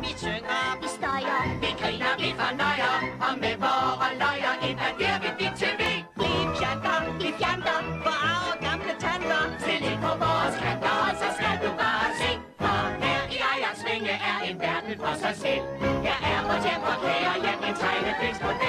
Vi synger, vi støjer, vi griner, vi fornøjer, og med vore løjer invaderer vi dit tv. Vi pjatter, vi fjanter, forarver gamle tanter. Stil ind på vores kanter, så skal du bare se. For her i Ejersvinge er en verden for sig selv. Her er vores hjem og kære hjem, en tegnefilmsmodel.